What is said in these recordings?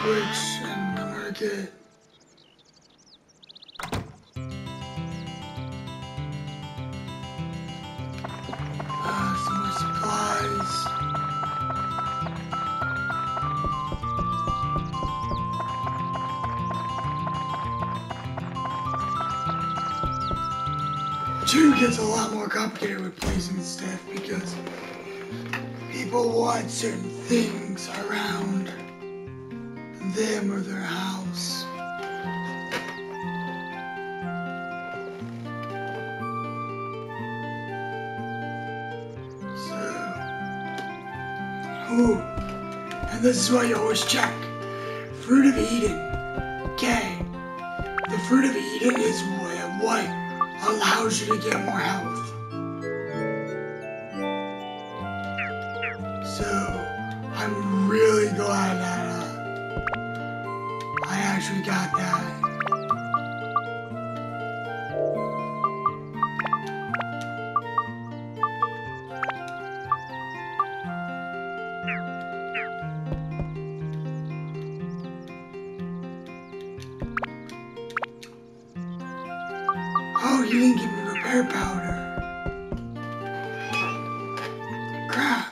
Which I'm gonna get some more supplies. June gets a lot more complicated with placing stuff because people want certain things around them or their house. So, ooh, and this is why you always check. Fruit of Eden. Okay, the fruit of Eden is what allows you to get more health. So, I'm really glad that I actually got that. Oh, you didn't give me repair powder. Crap.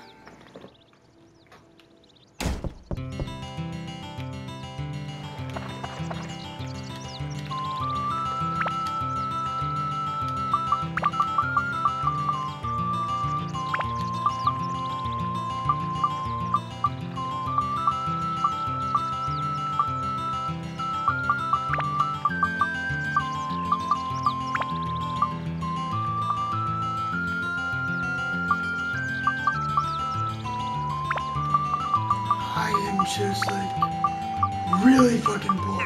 I am just like really fucking bored.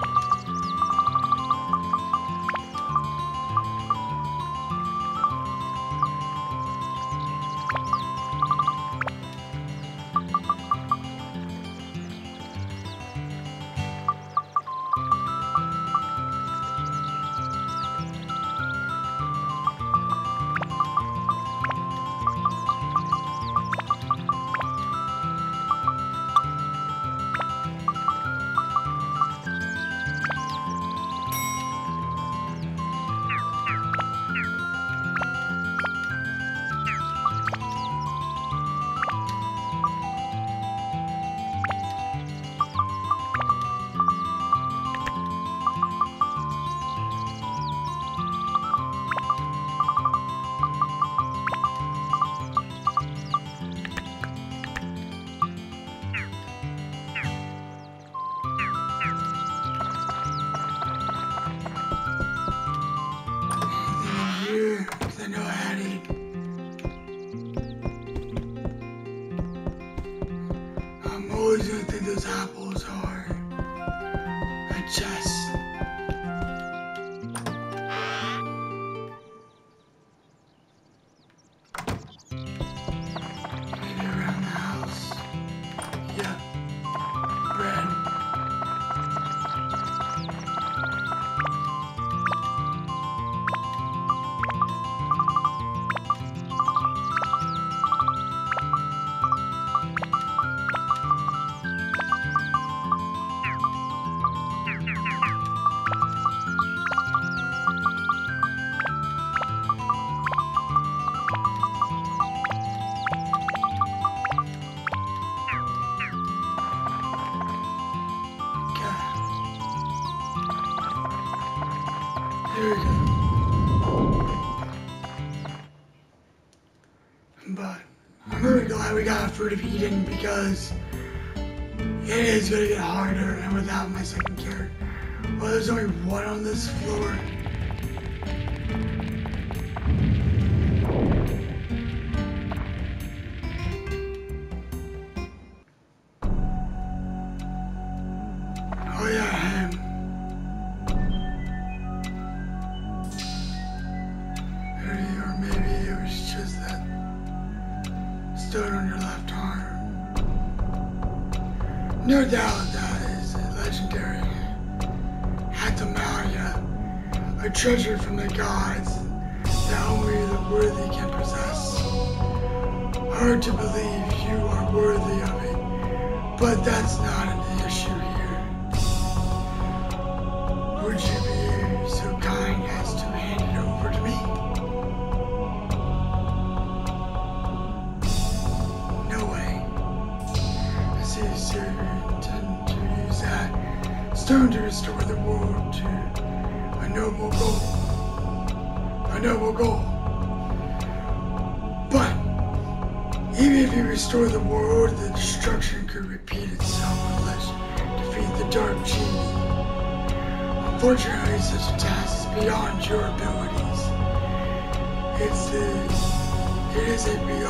Because I know I had it. I'm always gonna think those apples are a chest. Maybe around the house. Yeah. Bread. There we go. But I'm really glad we got Fruit of Eden because it is gonna get harder, and without my second character. Well, there's only one on this floor. Oh yeah, him. Or maybe it was just that stone on your left arm. No doubt that is a legendary Hatamalia, a treasure from the gods that only the worthy can possess. Hard to believe you are worthy of it, but that's not an issue here. stone to restore the world to a noble goal. A noble goal. But even if you restore the world, the destruction could repeat itself unless you defeat the Dark Genie. Unfortunately, such a task is beyond your abilities. It is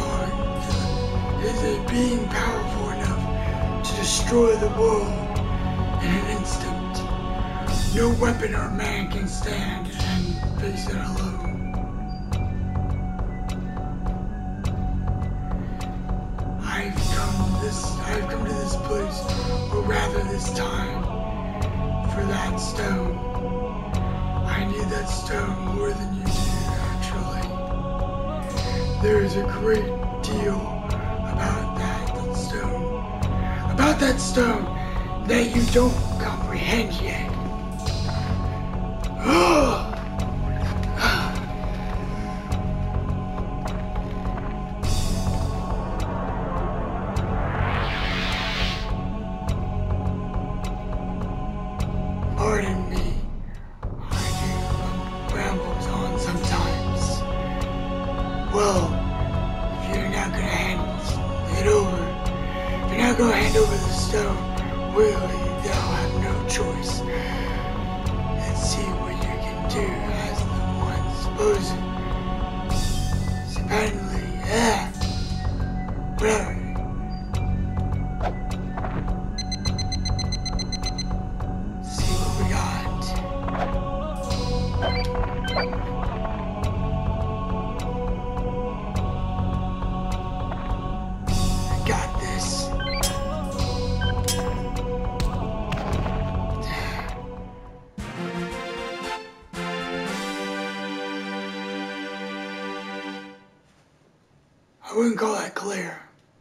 a being powerful enough to destroy the world in an instant. No weapon or man can stand and face it alone. I've come to this place, or rather this time, for that stone. I need that stone more than you do, actually. There is a great deal about that stone that you don't comprehend yet. Pardon me, I do rambles on sometimes. Well, if you're not gonna hand over the stone, really, they'll have no choice. Let's see what you can do as the one supposedly, whatever. See what we got. I got this. I wouldn't call that clear.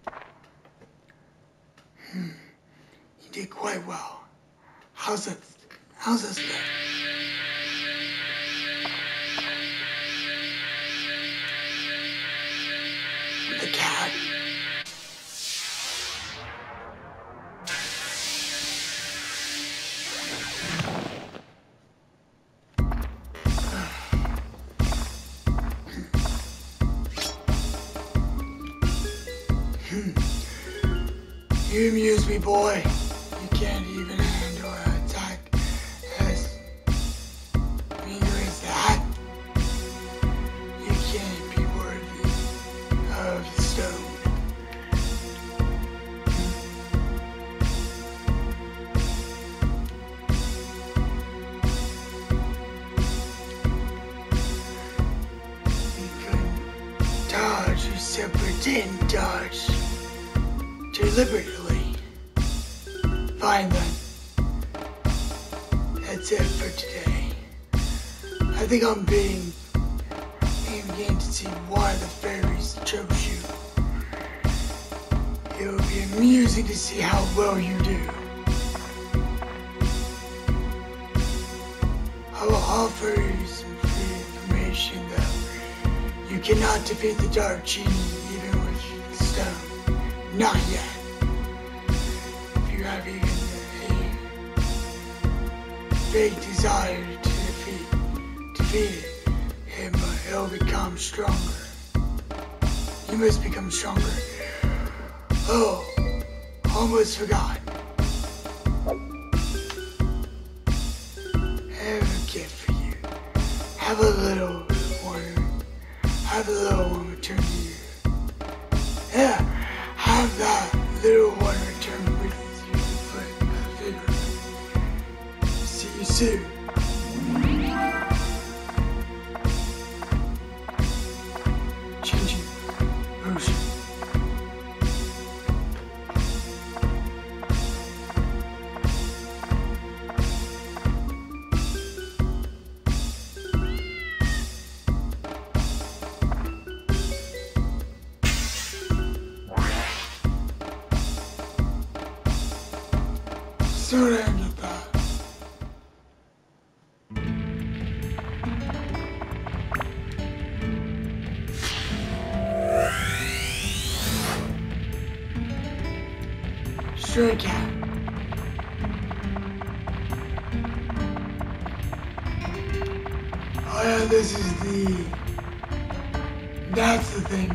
You did quite well. How's this been? The cat. You amuse me, boy. You can't even handle an attack as meager as that. You can't be worthy of the stone. You couldn't dodge, you simply didn't dodge. Deliberately. Fine then. That's it for today. I think I'm beginning to see why the fairies chose you. It will be amusing to see how well you do. I will offer you some free information though. You cannot defeat the Dark Genie even with the stone. Not yet. If you have even a big desire to defeat it, it'll become stronger. You must become stronger. Oh, almost forgot. I have a gift for you. Have a little one return to you. Yeah. Have that little one return with you for a favor. See you soon. Changing motion. Sorry I get that. Stray cat. Oh yeah, this is that's the thing.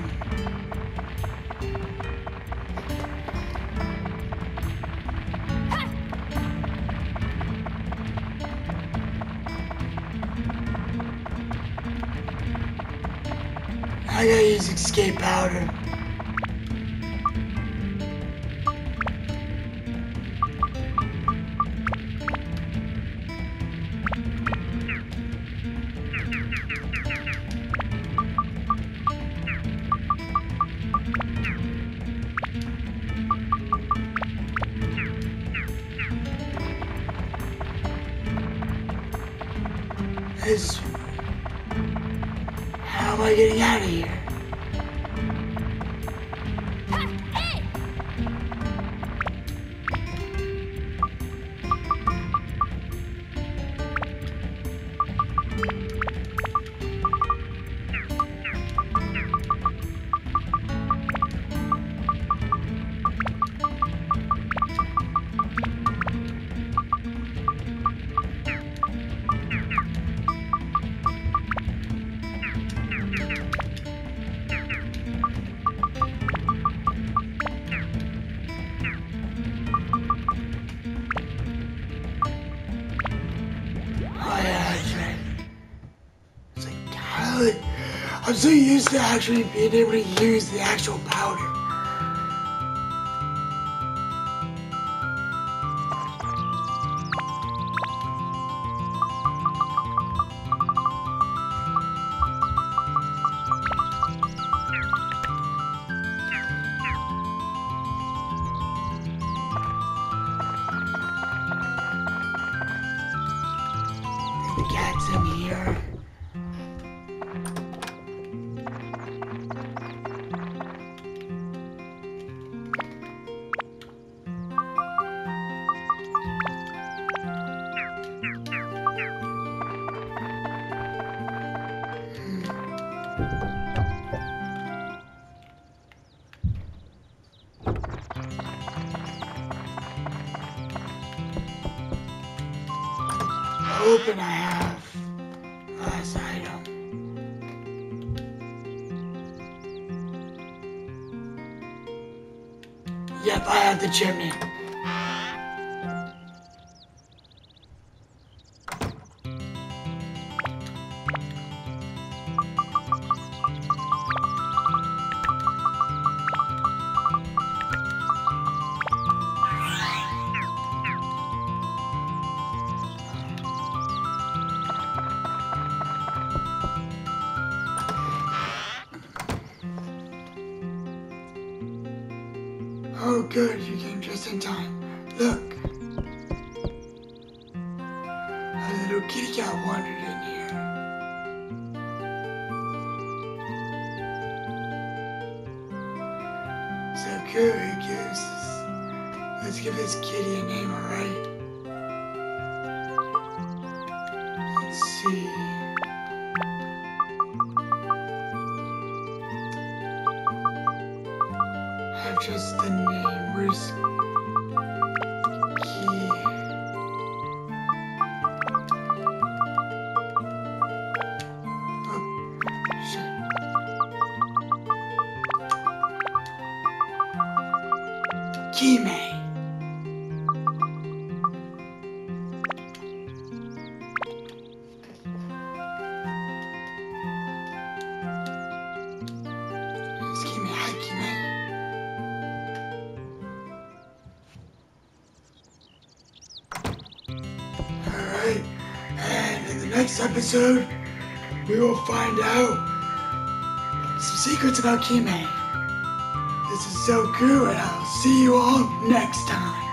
I gotta use escape powder. How am I getting out of here? I'm so used to actually being able to use the actual powder. The cat's in here. Hoping I have last item. Yep, I have the chimney. Oh good, you came just in time. Look. A little kitty cat wandered in here. Zelku, let's give this kitty a name, alright? Let's see. Just the name. Where's key? Oh, shit. Kime. Alright, and in the next episode, we will find out some secrets about Kime. This is Zelku, and I'll see you all next time.